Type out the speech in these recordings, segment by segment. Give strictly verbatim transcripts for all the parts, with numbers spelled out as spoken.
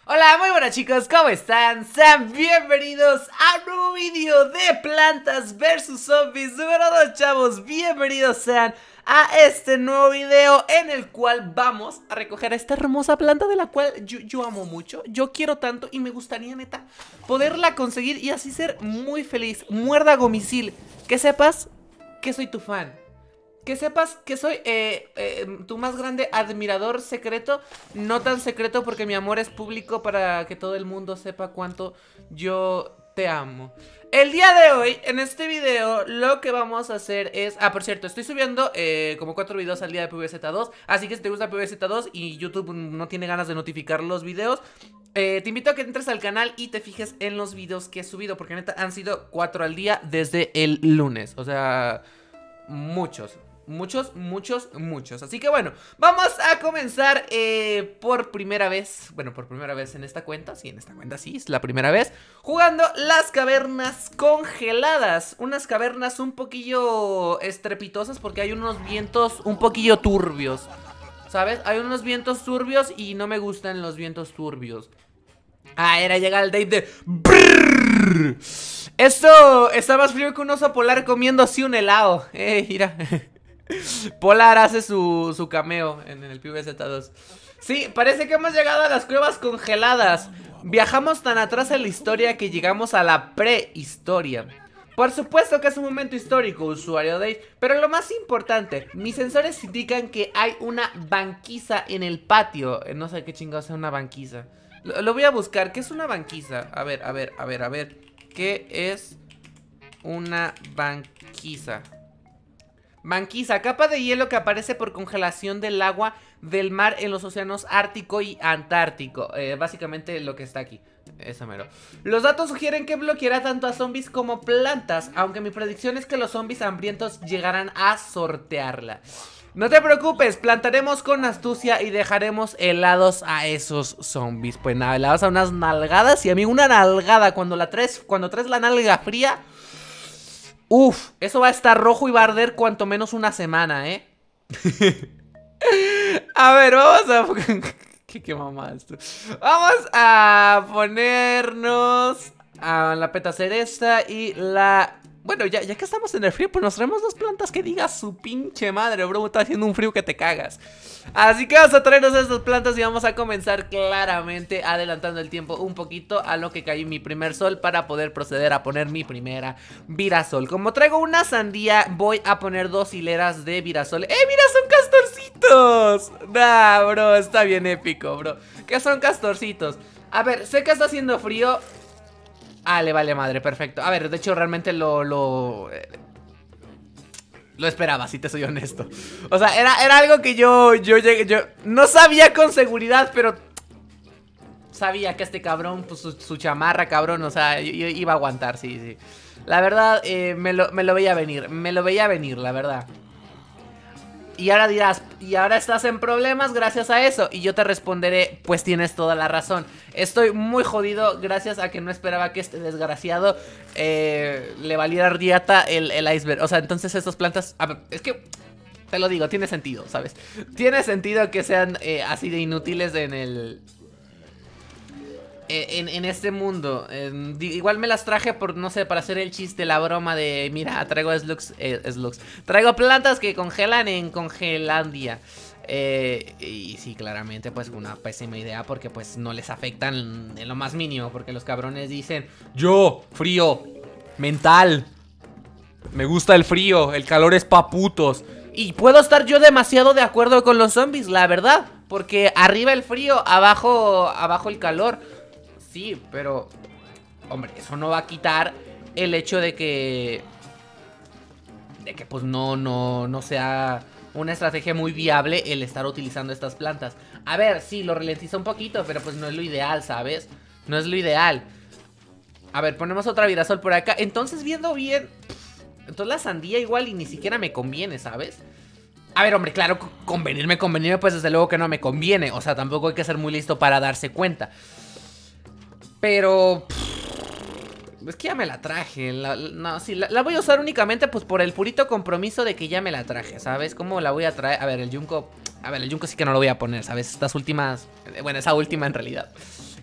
Hola, muy buenas chicos, ¿cómo están? Sean bienvenidos a un nuevo vídeo de Plantas versus Zombies número dos, chavos. Bienvenidos sean a este nuevo video en el cual vamos a recoger a esta hermosa planta de la cual yo, yo amo mucho. Yo quiero tanto y me gustaría, neta, poderla conseguir y así ser muy feliz. Muérdago misil, que sepas que soy tu fan. Que sepas que soy eh, eh, tu más grande admirador secreto. No tan secreto porque mi amor es público para que todo el mundo sepa cuánto yo te amo. El día de hoy, en este video, lo que vamos a hacer es... Ah, por cierto, estoy subiendo eh, como cuatro videos al día de PvZ dos. Así que si te gusta PvZ dos y YouTube no tiene ganas de notificar los videos, eh, te invito a que entres al canal y te fijes en los videos que he subido. Porque neta han sido cuatro al día desde el lunes. O sea, muchos. Muchos, muchos, muchos. Así que bueno, vamos a comenzar eh, por primera vez. Bueno, por primera vez en esta cuenta. Sí, en esta cuenta sí, es la primera vez jugando las cavernas congeladas. Unas cavernas un poquillo estrepitosas porque hay unos vientos un poquillo turbios, ¿sabes? Hay unos vientos turbios y no me gustan los vientos turbios. Ah, era llegar al Dave de... Brrr. Esto está más frío que un oso polar comiendo así un helado. Eh, mira. Polar hace su, su cameo en el PvZ dos. Sí, parece que hemos llegado a las cuevas congeladas. Viajamos tan atrás en la historia que llegamos a la prehistoria. Por supuesto que es un momento histórico, usuario Dave. Pero lo más importante, mis sensores indican que hay una banquisa en el patio. No sé qué chingados es una banquisa. Lo, lo voy a buscar, ¿qué es una banquisa? A ver, a ver, a ver, a ver. ¿Qué es una banquisa? Banquisa, capa de hielo que aparece por congelación del agua del mar en los océanos Ártico y Antártico. eh, Básicamente lo que está aquí. Eso mero. Los datos sugieren que bloqueará tanto a zombies como plantas, aunque mi predicción es que los zombies hambrientos llegarán a sortearla. No te preocupes, plantaremos con astucia y dejaremos helados a esos zombies. Pues nada, le vas a unas nalgadas. Y a mí una nalgada cuando la traes, cuando traes la nalga fría, uf, eso va a estar rojo y va a arder cuanto menos una semana, ¿eh? A ver, vamos a... ¿Qué, qué mamá esto? Vamos a ponernos a la petaceresta y la... Bueno, ya, ya que estamos en el frío, pues nos traemos dos plantas que digas su pinche madre, bro. Está haciendo un frío que te cagas. Así que vamos a traernos estas plantas y vamos a comenzar claramente adelantando el tiempo un poquito a lo que cayó mi primer sol para poder proceder a poner mi primera virasol. Como traigo una sandía, voy a poner dos hileras de virasol. ¡Eh, mira, son castorcitos! Nah, bro, está bien épico, bro. ¿Qué son castorcitos? A ver, sé que está haciendo frío. Ah, le vale madre, perfecto. A ver, de hecho realmente lo... Lo, eh, lo esperaba, si te soy honesto. O sea, era, era algo que yo, yo llegué, yo no sabía con seguridad, pero sabía que este cabrón, pues su, su chamarra, cabrón, o sea, yo, yo iba a aguantar, sí, sí. La verdad, eh, me, lo, me lo veía venir, me lo veía venir, la verdad. Y ahora dirás, y ahora estás en problemas gracias a eso. Y yo te responderé, pues tienes toda la razón. Estoy muy jodido gracias a que no esperaba que este desgraciado eh, le valiera riata el, el iceberg. O sea, entonces estas plantas... A ver, es que te lo digo, tiene sentido, ¿sabes? Tiene sentido que sean eh, así de inútiles en el... En, en este mundo. eh, Igual me las traje por, no sé, para hacer el chiste, la broma de, mira, traigo slugs, eh, slugs. Traigo plantas que congelan en Congelandia. eh, Y sí, claramente, pues una pésima idea porque pues no les afectan en lo más mínimo. Porque los cabrones dicen, yo, frío, mental, me gusta el frío, el calor es pa' putos. Y puedo estar yo demasiado de acuerdo con los zombies, la verdad. Porque arriba el frío, abajo, abajo el calor. Sí, pero, hombre, eso no va a quitar el hecho de que, de que pues no, no, no sea una estrategia muy viable el estar utilizando estas plantas. A ver, sí, lo ralentiza un poquito, pero pues no es lo ideal, ¿sabes? No es lo ideal. A ver, ponemos otra virasol por acá. Entonces, viendo bien, entonces la sandía igual y ni siquiera me conviene, ¿sabes? A ver, hombre, claro, convenirme, convenirme, pues desde luego que no me conviene. O sea, tampoco hay que ser muy listo para darse cuenta. Pero... Pff, es que ya me la traje. la, No, sí, la, la voy a usar únicamente pues por el purito compromiso de que ya me la traje, ¿sabes? ¿Cómo la voy a traer? A ver, el yunco... A ver, el yunco sí que no lo voy a poner, ¿sabes? Estas últimas... Bueno, esa última en realidad.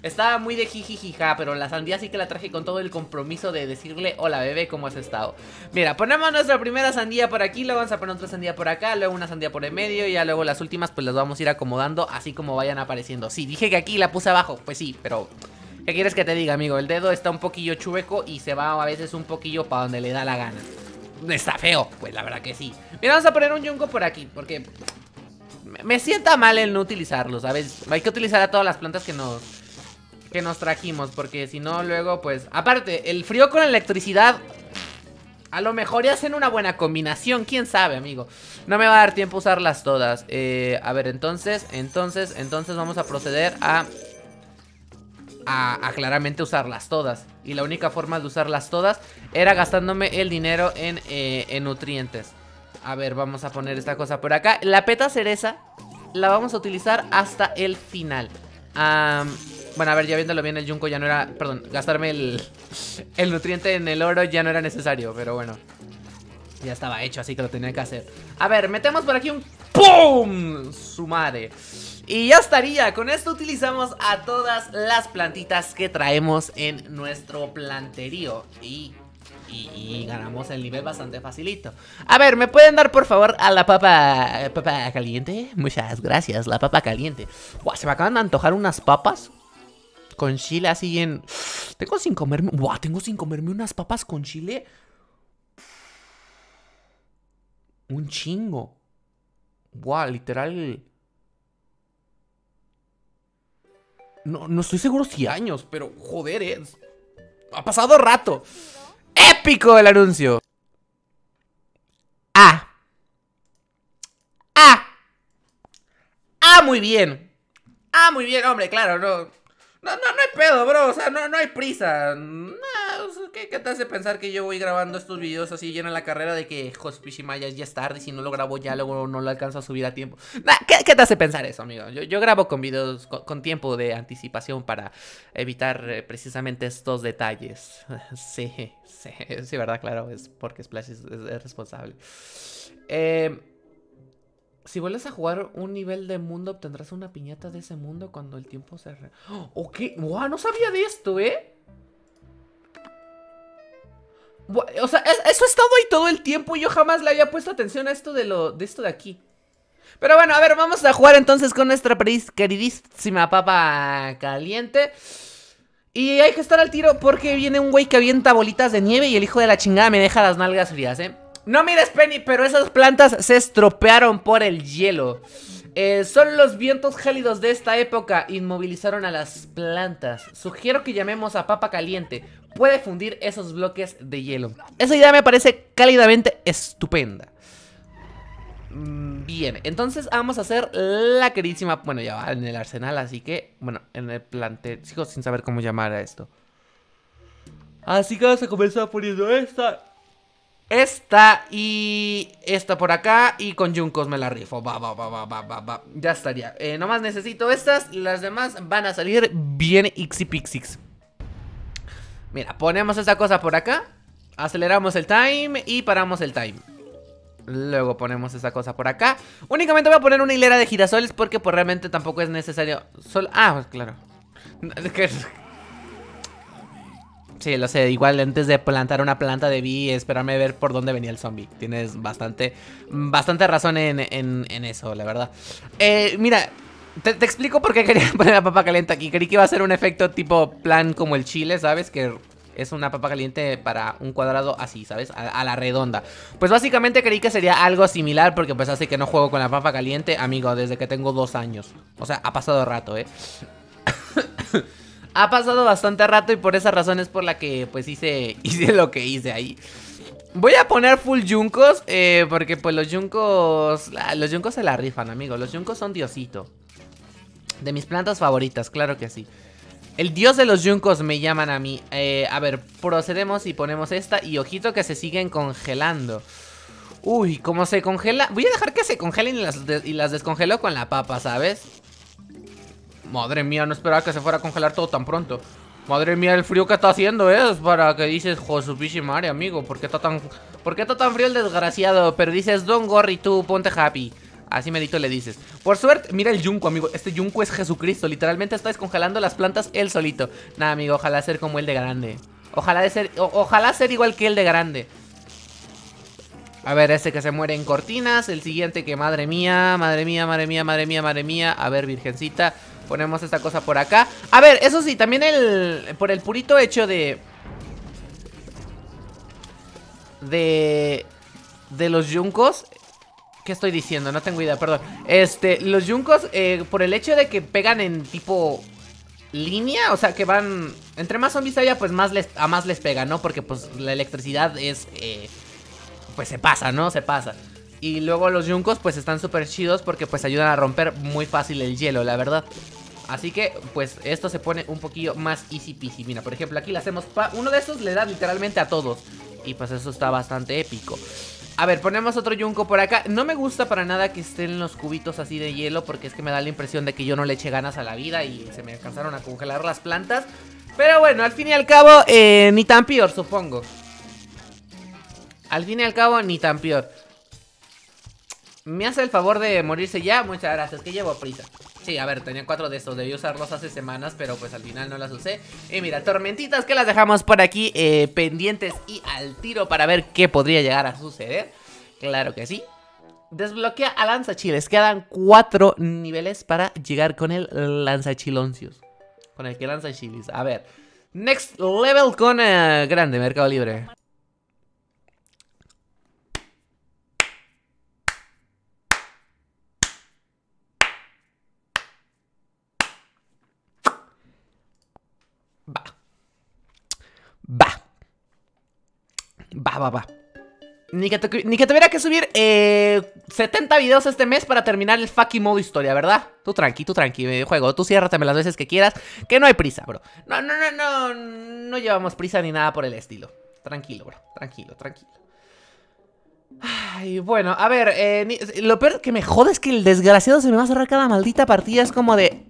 Estaba muy de jijijija, pero la sandía sí que la traje con todo el compromiso de decirle: hola bebé, ¿cómo has estado? Mira, ponemos nuestra primera sandía por aquí, luego vamos a poner otra sandía por acá, luego una sandía por el medio, y ya luego las últimas pues las vamos a ir acomodando así como vayan apareciendo. Sí, dije que aquí la puse abajo, pues sí, pero ¿qué quieres que te diga, amigo? El dedo está un poquillo chueco y se va a veces un poquillo para donde le da la gana. Está feo, pues la verdad que sí. Mira, vamos a poner un yunco por aquí, porque me sienta mal el no utilizarlo, ¿sabes? Hay que utilizar a todas las plantas que nos que nos trajimos, porque si no luego pues... Aparte, el frío con electricidad a lo mejor ya hacen una buena combinación, quién sabe, amigo. No me va a dar tiempo a usarlas todas. eh, A ver, entonces, entonces, entonces vamos a proceder a... A, a claramente usarlas todas. Y la única forma de usarlas todas era gastándome el dinero en, eh, en nutrientes. A ver, vamos a poner esta cosa por acá. La peta cereza la vamos a utilizar hasta el final. um, Bueno, a ver, ya viéndolo bien, el yunco ya no era... Perdón, gastarme el, el nutriente en el oro ya no era necesario. Pero bueno, ya estaba hecho, así que lo tenía que hacer. A ver, metemos por aquí un... ¡Pum! Su madre. Y ya estaría, con esto utilizamos a todas las plantitas que traemos en nuestro planterío. Y, y, y ganamos el nivel bastante facilito. A ver, ¿me pueden dar por favor a la papa, papa caliente? Muchas gracias, la papa caliente. Buah, se me acaban de antojar unas papas con chile así en... Tengo sin comerme... Buah, tengo sin comerme unas papas con chile. Un chingo. Buah, literal... No, no estoy seguro si años, pero joder, eh, ha pasado rato. ¡Épico el anuncio! ¡Ah! ¡Ah! ¡Ah, muy bien! ¡Ah, muy bien, hombre! Claro, no... No, no, no hay pedo, bro, o sea, no, no hay prisa. No, ¿qué, ¿Qué te hace pensar que yo voy grabando estos videos así llena la carrera de que Hospishimaya ya es tarde y si no lo grabo ya luego no lo alcanzo a subir a tiempo? Nah, ¿qué, ¿Qué te hace pensar eso, amigo? Yo, yo grabo con videos con, con tiempo de anticipación para evitar eh, precisamente estos detalles. Sí, sí, sí, verdad, claro, es porque Splash es, es, es responsable. Eh... Si vuelves a jugar un nivel de mundo, obtendrás una piñata de ese mundo cuando el tiempo se... Re... ¿O qué? ¡Wow! No sabía de esto, ¿eh? O sea, eso ha estado ahí todo el tiempo y yo jamás le había puesto atención a esto de, lo, de esto de aquí. Pero bueno, a ver, vamos a jugar entonces con nuestra queridísima papa caliente. Y hay que estar al tiro porque viene un güey que avienta bolitas de nieve y el hijo de la chingada me deja las nalgas frías, ¿eh? No mires, Penny, pero esas plantas se estropearon por el hielo. eh, Son los vientos gélidos de esta época inmovilizaron a las plantas. Sugiero que llamemos a papa caliente. Puede fundir esos bloques de hielo. Esa idea me parece cálidamente estupenda. Bien, entonces vamos a hacer la queridísima... Bueno, ya va en el arsenal, así que... Bueno, en el plantel... Sigo sin saber cómo llamar a esto. Así que vamos a comenzar poniendo esta... Esta y esta por acá. Y con yuncos me la rifo. Va, va, va, va, va, va, va. Ya estaría. Eh, nomás necesito estas. Las demás van a salir bien ixipixix. Mira, ponemos esta cosa por acá. Aceleramos el time y paramos el time. Luego ponemos esta cosa por acá. Únicamente voy a poner una hilera de girasoles porque pues realmente tampoco es necesario. Sol ah, pues claro. Sí, lo sé, igual antes de plantar una planta debí esperarme a ver por dónde venía el zombie. Tienes bastante, bastante razón en, en, en eso, la verdad. eh, Mira, te, te explico por qué quería poner la papa caliente aquí. Creí que iba a ser un efecto tipo plan como el chile, ¿sabes? Que es una papa caliente para un cuadrado así, ¿sabes? A, a la redonda. Pues básicamente creí que sería algo similar porque pues hace que no juego con la papa caliente, amigo, desde que tengo dos años. O sea, ha pasado rato, ¿eh? Ha pasado bastante rato y por esa razón es por la que pues hice, hice lo que hice ahí. Voy a poner full yuncos eh, porque pues los yuncos, los yuncos se la rifan, amigo. Los yuncos son diosito. De mis plantas favoritas, claro que sí. El dios de los yuncos me llaman a mí. eh, A ver, procedemos y ponemos esta. Y ojito que se siguen congelando. Uy, ¿cómo se congela? Voy a dejar que se congelen y las, y las descongelo con la papa, ¿sabes? Madre mía, no esperaba que se fuera a congelar todo tan pronto. Madre mía, el frío que está haciendo, ¿eh? Es para que dices, Josupichimare, amigo. ¿Por qué está tan, ¿por qué está tan frío el desgraciado? Pero dices, don't worry tú, ponte happy. Así medito le dices. Por suerte, mira el yunco, amigo. Este yunco es Jesucristo. Literalmente está descongelando las plantas él solito. Nada, amigo, ojalá ser como el de grande. Ojalá de ser, o, ojalá ser igual que el de grande. A ver, este que se muere en cortinas. El siguiente que, madre mía, madre mía, madre mía, madre mía, madre mía. A ver, virgencita, ponemos esta cosa por acá. A ver, eso sí, también el, por el purito hecho de... De... De los yuncos. ¿Qué estoy diciendo? No tengo idea, perdón. Este, los yuncos, eh, por el hecho de que pegan en tipo línea, o sea, que van... Entre más zombies haya, pues más les, a más les pega, ¿no? Porque pues la electricidad es... Eh, pues se pasa, ¿no? Se pasa. Y luego los yuncos pues están súper chidos porque pues ayudan a romper muy fácil el hielo, la verdad. Así que pues esto se pone un poquillo más easy peasy. Mira, por ejemplo, aquí le hacemos... Pa uno de estos le da literalmente a todos. Y pues eso está bastante épico. A ver, ponemos otro yunco por acá. No me gusta para nada que estén los cubitos así de hielo, porque es que me da la impresión de que yo no le eché ganas a la vida y se me alcanzaron a congelar las plantas. Pero bueno, al fin y al cabo, eh, ni tan peor, supongo. Al fin y al cabo, ni tan peor. ¿Me hace el favor de morirse ya? Muchas gracias, que llevo prisa. Sí, a ver, tenía cuatro de estos. Debí usarlos hace semanas, pero pues al final no las usé. Y mira, tormentitas que las dejamos por aquí eh, pendientes y al tiro para ver qué podría llegar a suceder. Claro que sí. Desbloquea a lanzachiles. Quedan cuatro niveles para llegar con el lanzachiloncios. Con el que lanza chilis. A ver, next level con uh, grande, Mercado Libre. Va. Va. Va, va, va. Ni que, te, ni que tuviera que subir eh, setenta videos este mes para terminar el fucking modo historia, ¿verdad? Tú tranqui, tú tranqui, juego. Tú ciérrateme las veces que quieras, que no hay prisa, bro. No, no, no, no, no llevamos prisa ni nada por el estilo. Tranquilo, bro, tranquilo, tranquilo. Ay, bueno, a ver, eh, ni, lo peor que me jode es que el desgraciado se me va a cerrar cada maldita partida. Es como de...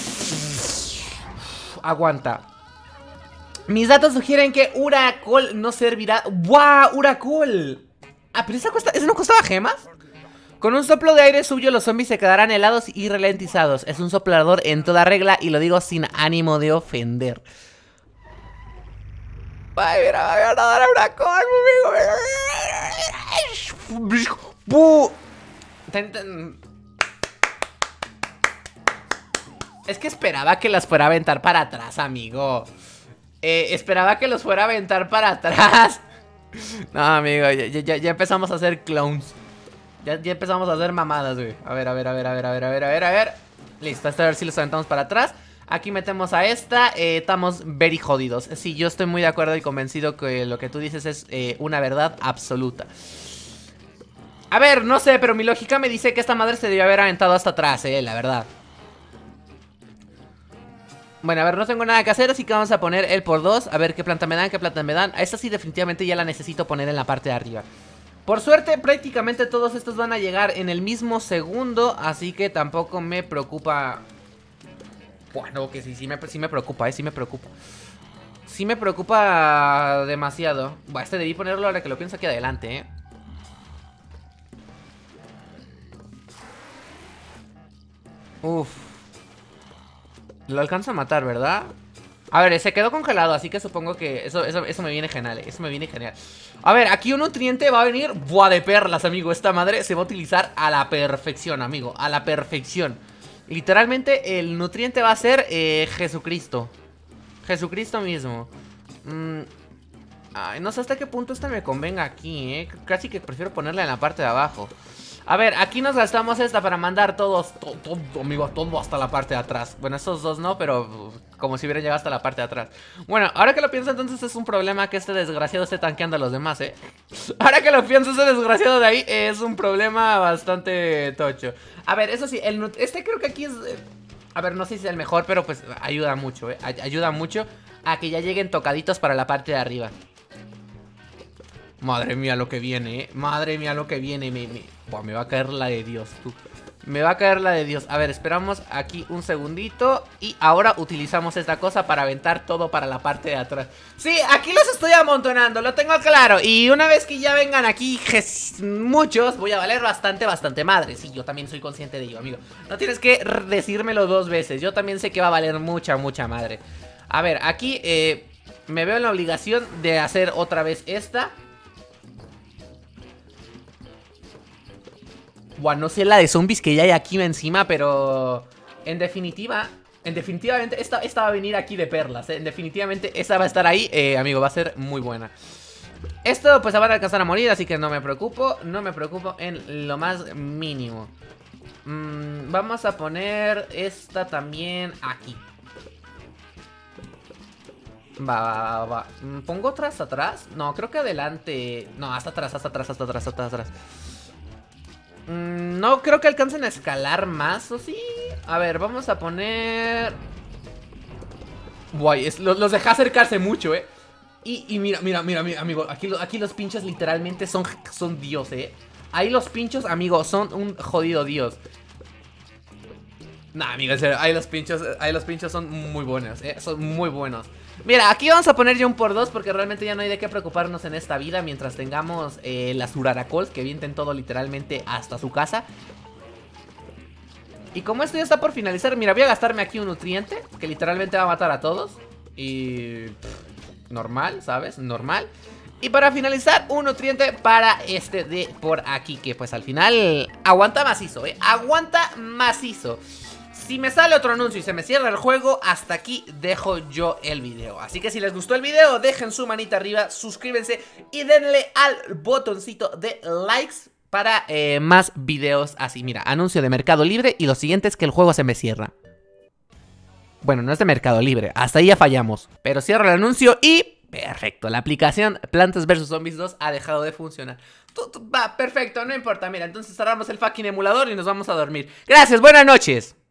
Aguanta. Mis datos sugieren que Uracol no servirá. ¡Wow! ¡Uracol! Ah, pero esa, cuesta... ¿Esa no costaba gemas? Con un soplo de aire suyo los zombies se quedarán helados y ralentizados. Es un soplador en toda regla y lo digo sin ánimo de ofender. Ay, mira, me van a dar a Uracol, amigo. Es que esperaba que las fuera a aventar para atrás, amigo. Eh, esperaba que los fuera a aventar para atrás. No, amigo, ya, ya, ya empezamos a hacer clones. Ya, ya empezamos a hacer mamadas, güey. A ver, a ver, a ver, a ver, a ver, a ver, a ver, a ver. Listo, hasta a ver si los aventamos para atrás. Aquí metemos a esta, eh, estamos very jodidos. Sí, yo estoy muy de acuerdo y convencido que lo que tú dices es eh, una verdad absoluta. A ver, no sé, pero mi lógica me dice que esta madre se debió haber aventado hasta atrás, eh, la verdad. Bueno, a ver, no tengo nada que hacer, así que vamos a poner el por dos. A ver qué planta me dan, qué planta me dan. A esta sí definitivamente ya la necesito poner en la parte de arriba. Por suerte, prácticamente todos estos van a llegar en el mismo segundo, así que tampoco me preocupa. Bueno, que sí, sí me, sí me preocupa, eh, sí me preocupa. Sí me preocupa demasiado. Bueno, este debí ponerlo ahora que lo pienso aquí adelante, eh. Uf. Lo alcanza a matar, ¿verdad? A ver, se quedó congelado, así que supongo que eso, eso, eso me viene genial, eso me viene genial. A ver, aquí un nutriente va a venir. Buah, de perlas, amigo. Esta madre se va a utilizar a la perfección, amigo. A la perfección. Literalmente el nutriente va a ser eh, Jesucristo. Jesucristo mismo. mm, Ay, no sé hasta qué punto esta me convenga aquí, eh. Casi que prefiero ponerla en la parte de abajo. A ver, aquí nos gastamos esta para mandar todos, todo, todo, amigo, todo hasta la parte de atrás. Bueno, estos dos no, pero como si hubieran llegado hasta la parte de atrás. Bueno, ahora que lo pienso, entonces es un problema que este desgraciado esté tanqueando a los demás, ¿eh? Ahora que lo pienso, ese desgraciado de ahí es un problema bastante tocho. A ver, eso sí, el este creo que aquí es... A ver, no sé si es el mejor, pero pues ayuda mucho, ¿eh? Ay ayuda mucho a que ya lleguen tocaditos para la parte de arriba. Madre mía lo que viene, ¿eh? Madre mía lo que viene, me... me... Buah, me va a caer la de Dios, tú. Me va a caer la de Dios. A ver, esperamos aquí un segundito. Y ahora utilizamos esta cosa para aventar todo para la parte de atrás. Sí, aquí los estoy amontonando, lo tengo claro. Y una vez que ya vengan aquí muchos, voy a valer bastante, bastante madre. Sí, yo también soy consciente de ello, amigo. No tienes que decírmelo dos veces. Yo también sé que va a valer mucha, mucha madre. A ver, aquí eh, me veo en la obligación de hacer otra vez esta. Buah, no sé la de zombies que ya hay aquí encima, pero en definitiva, en definitivamente esta, esta va a venir aquí de perlas, ¿eh? En definitivamente esta va a estar ahí, eh, amigo, va a ser muy buena. Esto pues se van a alcanzar a morir, así que no me preocupo, no me preocupo en lo más mínimo. mm, Vamos a poner esta también aquí. Va, va, va, va. ¿Pongo otras atrás? No, creo que adelante. No, hasta atrás, hasta atrás, hasta atrás, hasta atrás. No creo que alcancen a escalar más, ¿o sí? A ver, vamos a poner... Guay, es, los, los deja acercarse mucho, ¿eh? Y, y mira, mira, mira, mira, amigo. Aquí, aquí los pinchos literalmente son, son dios, ¿eh? Ahí los pinchos, amigo, son un jodido dios. Nah, amigo, en serio, ahí los pinchos, ahí los pinchos son muy buenos, ¿eh? Son muy buenos. Mira, aquí vamos a poner ya un por dos porque realmente ya no hay de qué preocuparnos en esta vida mientras tengamos eh, las Uraracols que vienten todo literalmente hasta su casa. Y como esto ya está por finalizar, mira, voy a gastarme aquí un nutriente que literalmente va a matar a todos. Y... pff, normal, ¿sabes? Normal. Y para finalizar, un nutriente para este de por aquí, que pues al final aguanta macizo, ¿eh? Aguanta macizo. Si me sale otro anuncio y se me cierra el juego, hasta aquí dejo yo el video. Así que si les gustó el video, dejen su manita arriba, suscríbanse y denle al botoncito de likes para eh, más videos así. Mira, anuncio de Mercado Libre y lo siguiente es que el juego se me cierra. Bueno, no es de Mercado Libre, hasta ahí ya fallamos. Pero cierro el anuncio y... perfecto, la aplicación Plantas versus. Zombies dos ha dejado de funcionar. Va, perfecto, no importa, mira, entonces cerramos el fucking emulador y nos vamos a dormir. Gracias, buenas noches.